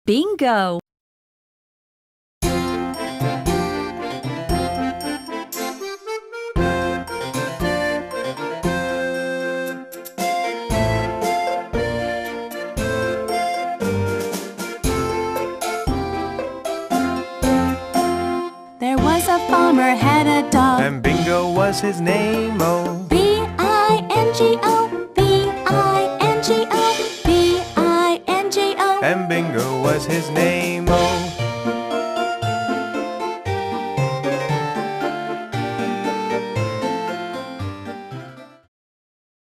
Bingo! There was a farmer had a dog, and Bingo was his name, oh. B-I-N-G-O, B-I-N-G-O, B-I-N-G-O. And Bingo was his name, oh.